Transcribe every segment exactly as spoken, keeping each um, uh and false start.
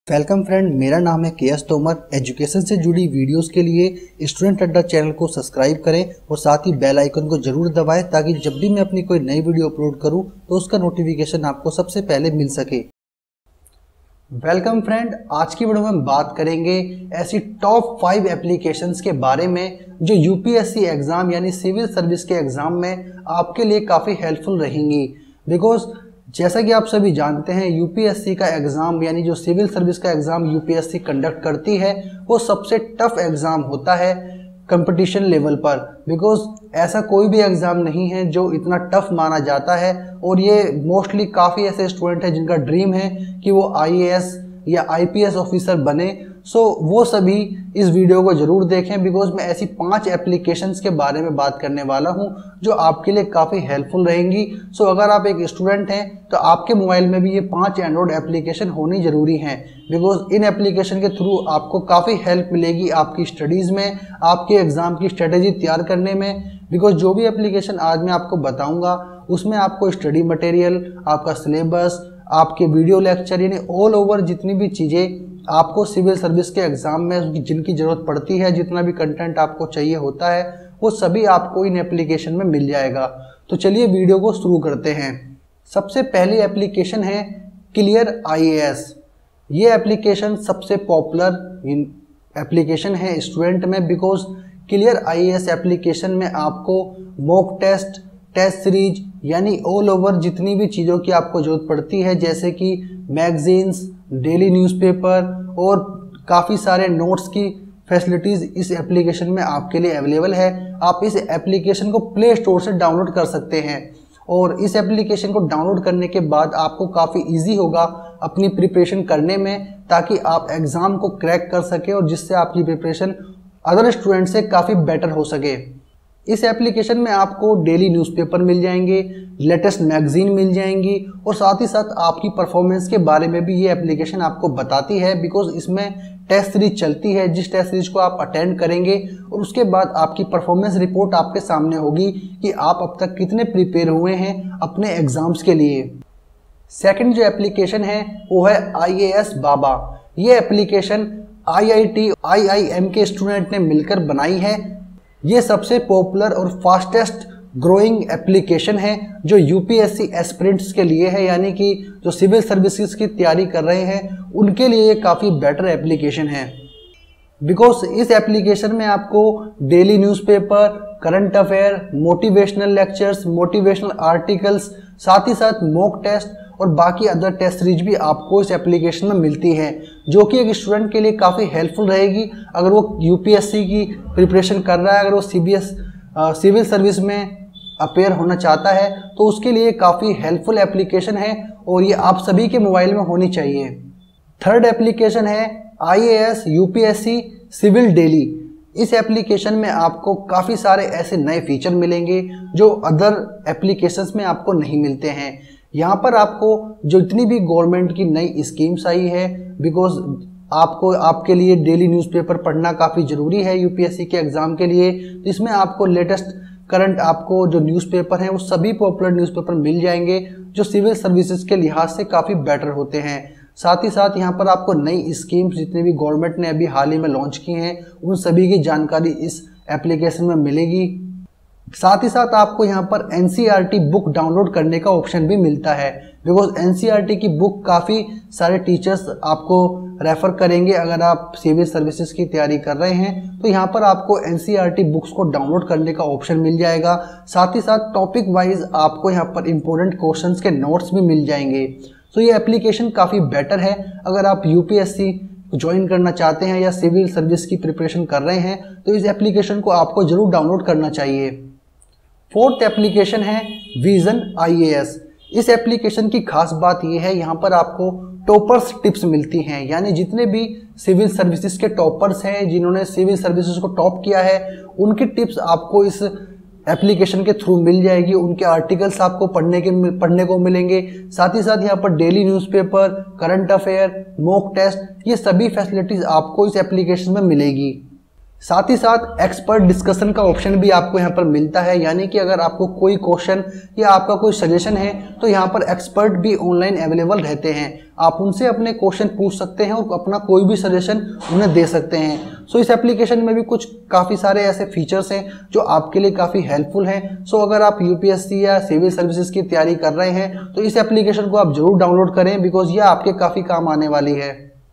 Welcome friend, मेरा नाम है के एस तोमर। एजुकेशन से जुड़ी वीडियोस के लिए स्टूडेंट अड्डा चैनल को सब्सक्राइब करें और साथ ही बेल आइकन को जरूर दबाएं ताकि जब भी मैं अपनी कोई नई वीडियो अपलोड करूं तो उसका नोटिफिकेशन आपको सबसे पहले मिल सके। वेलकम फ्रेंड, आज की वीडियो में हम बात करेंगे ऐसी टॉप फाइव एप्लीकेशंस के बारे में जो यूपीएससी एग्जाम यानी सिविल सर्विस के एग्जाम में आपके लिए काफ़ी हेल्पफुल रहेंगी। बिकॉज जैसा कि आप सभी जानते हैं, यूपीएससी का एग्ज़ाम यानी जो सिविल सर्विस का एग्ज़ाम यूपीएससी कंडक्ट करती है वो सबसे टफ एग्ज़ाम होता है कंपटीशन लेवल पर। बिकॉज ऐसा कोई भी एग्ज़ाम नहीं है जो इतना टफ माना जाता है और ये मोस्टली काफ़ी ऐसे स्टूडेंट हैं जिनका ड्रीम है कि वो आईएएस या आईपीएस ऑफिसर बने। सो so, वो सभी इस वीडियो को जरूर देखें बिकॉज मैं ऐसी पांच एप्लीकेशंस के बारे में बात करने वाला हूं जो आपके लिए काफ़ी हेल्पफुल रहेंगी। सो so, अगर आप एक स्टूडेंट हैं तो आपके मोबाइल में भी ये पांच एंड्रॉयड एप्लीकेशन होनी ज़रूरी हैं बिकॉज इन एप्लीकेशन के थ्रू आपको काफ़ी हेल्प मिलेगी आपकी स्टडीज़ में, आपके एग्ज़ाम की स्ट्रेटेजी तैयार करने में। बिकॉज जो भी एप्लीकेशन आज मैं आपको बताऊँगा उसमें आपको स्टडी मटेरियल, आपका सिलेबस, आपके वीडियो लेक्चर यानी ऑल ओवर जितनी भी चीज़ें आपको सिविल सर्विस के एग्ज़ाम में जिनकी ज़रूरत पड़ती है, जितना भी कंटेंट आपको चाहिए होता है वो सभी आपको इन एप्लीकेशन में मिल जाएगा। तो चलिए वीडियो को शुरू करते हैं। सबसे पहली एप्लीकेशन है क्लियर आईएएस। ये एप्लीकेशन सबसे पॉपुलर एप्लीकेशन है स्टूडेंट में बिकॉज क्लियर आईएएस एप्लीकेशन में आपको मॉक टेस्ट, टेस्ट सीरीज यानी ऑल ओवर जितनी भी चीज़ों की आपको ज़रूरत पड़ती है जैसे कि मैगजीन्स, डेली न्यूज़पेपर और काफ़ी सारे नोट्स की फैसिलिटीज़ इस एप्लीकेशन में आपके लिए अवेलेबल है। आप इस एप्लीकेशन को प्ले स्टोर से डाउनलोड कर सकते हैं और इस एप्लीकेशन को डाउनलोड करने के बाद आपको काफ़ी इजी होगा अपनी प्रिपरेशन करने में ताकि आप एग्ज़ाम को क्रैक कर सके और जिससे आपकी प्रिपरेशन अदर स्टूडेंट से काफ़ी बेटर हो सके। इस एप्लीकेशन में आपको डेली न्यूज़पेपर मिल जाएंगे, लेटेस्ट मैगजीन मिल जाएंगी और साथ ही साथ आपकी परफॉर्मेंस के बारे में भी ये एप्लीकेशन आपको बताती है बिकॉज इसमें टेस्ट सीरीज चलती है जिस टेस्ट सीरीज को आप अटेंड करेंगे और उसके बाद आपकी परफॉर्मेंस रिपोर्ट आपके सामने होगी कि आप अब तक कितने प्रिपेयर हुए हैं अपने एग्जाम्स के लिए। सेकंड जो एप्लीकेशन है वो है आईएएस बाबा। ये एप्लीकेशन आईआईटी, आईआईएम के स्टूडेंट ने मिलकर बनाई है। ये सबसे पॉपुलर और फास्टेस्ट ग्रोइंग एप्लीकेशन है जो यूपीएससी एस्पिरेंट्स के लिए है, यानी कि जो सिविल सर्विसेज की तैयारी कर रहे हैं उनके लिए काफ़ी बेटर एप्लीकेशन है। बिकॉज इस एप्लीकेशन में आपको daily newspaper, current affair, motivational lectures, motivational articles, साथ ही साथ मॉक टेस्ट और बाकी अदर टेस्ट सीरीज भी आपको इस एप्लीकेशन में मिलती है जो कि एक स्टूडेंट के लिए काफ़ी हेल्पफुल रहेगी अगर वो यूपीएससी की प्रिपरेशन कर रहा है, अगर वो सीबीएस सिविल सर्विस में अपेयर होना चाहता है तो उसके लिए काफ़ी हेल्पफुल एप्लीकेशन है और ये आप सभी के मोबाइल में होनी चाहिए। थर्ड एप्लीकेशन है आईएएस यूपीएससी सिविल डेली। इस एप्लीकेशन में आपको काफ़ी सारे ऐसे नए फीचर मिलेंगे जो अदर एप्लीकेशंस में आपको नहीं मिलते हैं। यहाँ पर आपको जो इतनी भी गवर्नमेंट की नई स्कीम्स आई है बिकॉज आपको आपके लिए डेली न्यूज़पेपर पढ़ना काफ़ी ज़रूरी है यूपीएससी के एग्ज़ाम के लिए, तो इसमें आपको लेटेस्ट करंट आपको जो न्यूज़पेपर हैं वो सभी पॉपुलर न्यूज़पेपर मिल जाएंगे जो सिविल सर्विसेज के लिहाज से काफ़ी बेटर होते हैं। साथ ही साथ यहाँ पर आपको नई स्कीम्स जितनी भी गवर्नमेंट ने अभी हाल ही में लॉन्च की हैं उन सभी की जानकारी इस एप्लीकेशन में मिलेगी। साथ ही साथ आपको यहाँ पर एनसीईआरटी बुक डाउनलोड करने का ऑप्शन भी मिलता है बिकॉज एनसीईआरटी की बुक काफ़ी सारे टीचर्स आपको रेफ़र करेंगे अगर आप सिविल सर्विसेज की तैयारी कर रहे हैं तो यहाँ पर आपको एनसीईआरटी बुक्स को डाउनलोड करने का ऑप्शन मिल जाएगा। साथ ही साथ टॉपिक वाइज आपको यहाँ पर इम्पोर्टेंट क्वेश्चंस के नोट्स भी मिल जाएंगे। तो ये एप्लीकेशन काफ़ी बेटर है अगर आप यूपीएससी ज्वाइन करना चाहते हैं या सिविल सर्विस की प्रिपरेशन कर रहे हैं तो इस एप्लीकेशन को आपको ज़रूर डाउनलोड करना चाहिए। फोर्थ एप्लीकेशन है विजन आईएएस। इस एप्लीकेशन की खास बात यह है यहाँ पर आपको टॉपर्स टिप्स मिलती हैं, यानी जितने भी सिविल सर्विसेज के टॉपर्स हैं जिन्होंने सिविल सर्विसेज को टॉप किया है उनकी टिप्स आपको इस एप्लीकेशन के थ्रू मिल जाएगी। उनके आर्टिकल्स आपको पढ़ने के पढ़ने को मिलेंगे। साथ ही साथ यहाँ पर daily newspaper, current affair, mock test, ये सभी फैसिलिटीज़ आपको इस एप्लीकेशन में मिलेगी। साथ ही साथ एक्सपर्ट डिस्कशन का ऑप्शन भी आपको यहाँ पर मिलता है, यानी कि अगर आपको कोई क्वेश्चन या आपका कोई सजेशन है तो यहाँ पर एक्सपर्ट भी ऑनलाइन अवेलेबल रहते हैं। आप उनसे अपने क्वेश्चन पूछ सकते हैं और अपना कोई भी सजेशन उन्हें दे सकते हैं। सो इस एप्लीकेशन में भी कुछ काफ़ी सारे ऐसे फीचर्स हैं जो आपके लिए काफ़ी हेल्पफुल हैं। सो अगर आप यूपीएससी या सिविल सर्विसेज की तैयारी कर रहे हैं तो इस एप्लीकेशन को आप जरूर डाउनलोड करें, बिकॉज ये आपके काफ़ी काम आने वाली है।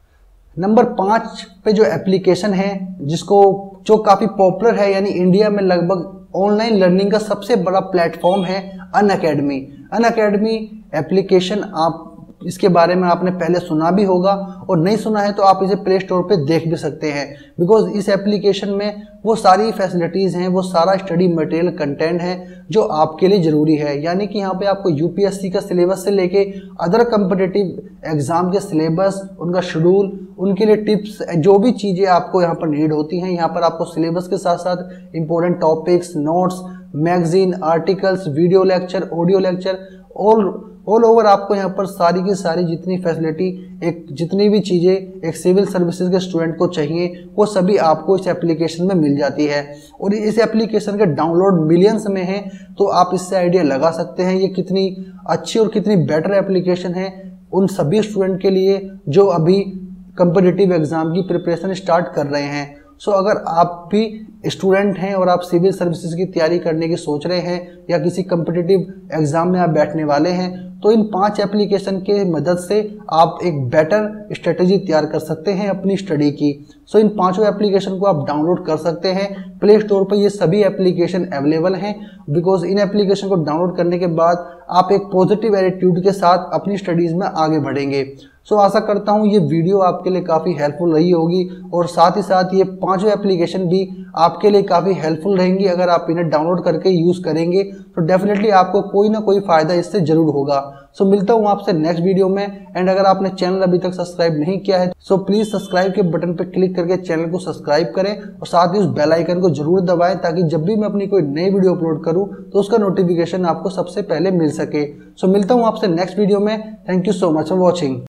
नंबर पाँच पे जो एप्लीकेशन है जिसको जो काफ़ी पॉपुलर है, यानी इंडिया में लगभग ऑनलाइन लर्निंग का सबसे बड़ा प्लेटफॉर्म है, अनअकैडमी। अनअकैडमी एप्लीकेशन आप इसके बारे में आपने पहले सुना भी होगा, और नहीं सुना है तो आप इसे प्ले स्टोर पे देख भी सकते हैं, बिकॉज इस एप्लीकेशन में वो सारी फैसिलिटीज़ हैं, वो सारा स्टडी मटेरियल कंटेंट है जो आपके लिए ज़रूरी है। यानी कि यहाँ पे आपको यूपीएससी का सिलेबस से लेके अदर कम्पिटिटिव एग्जाम के सिलेबस, उनका शेड्यूल, उनके लिए टिप्स, जो भी चीज़ें आपको यहाँ पर नीड होती हैं, यहाँ पर आपको सिलेबस के साथ साथ important topics, notes, magazine, articles, video lecture, audio lecture, all all over आपको यहाँ पर सारी की सारी जितनी फैसिलिटी, एक जितनी भी चीज़ें एक सिविल सर्विसेज के स्टूडेंट को चाहिए वो सभी आपको इस एप्लीकेशन में मिल जाती है। और इस एप्लीकेशन के डाउनलोड मिलियंस में हैं, तो आप इससे आइडिया लगा सकते हैं ये कितनी अच्छी और कितनी बेटर एप्लीकेशन है उन सभी स्टूडेंट के लिए जो अभी कम्पिटिटिव एग्जाम की प्रिपरेशन स्टार्ट कर रहे हैं। सो so, अगर आप भी स्टूडेंट हैं और आप सिविल सर्विसेज की तैयारी करने की सोच रहे हैं या किसी कम्पिटिटिव एग्जाम में आप बैठने वाले हैं, तो इन पांच एप्लीकेशन के मदद से आप एक बेटर स्ट्रेटेजी तैयार कर सकते हैं अपनी स्टडी की। सो इन पांचों एप्लीकेशन को आप डाउनलोड कर सकते हैं प्ले स्टोर पर। ये सभी एप्लीकेशन अवेलेबल हैं, बिकॉज इन एप्लीकेशन को डाउनलोड करने के बाद आप एक पॉजिटिव एटीट्यूड के साथ अपनी स्टडीज़ में आगे बढ़ेंगे। सो आशा करता हूँ ये वीडियो आपके लिए काफ़ी हेल्पफुल रही होगी, और साथ ही साथ ये पांचों एप्लीकेशन भी आपके लिए काफ़ी हेल्पफुल रहेंगी। अगर आप इन्हें डाउनलोड करके यूज़ करेंगे तो डेफिनेटली आपको कोई ना कोई फ़ायदा इससे ज़रूर होगा। सो मिलता हूँ आपसे नेक्स्ट वीडियो में। एंड अगर आपने चैनल अभी तक सब्सक्राइब नहीं किया है सो प्लीज़ सब्सक्राइब के बटन पर क्लिक करके चैनल को सब्सक्राइब करें, और साथ ही उस बेल आइकन को जरूर दबाएं ताकि जब भी मैं अपनी कोई नई वीडियो अपलोड करूँ तो उसका नोटिफिकेशन आपको सबसे पहले मिल सके। सो मिलता हूँ आपसे नेक्स्ट वीडियो में। Thank you so much for watching.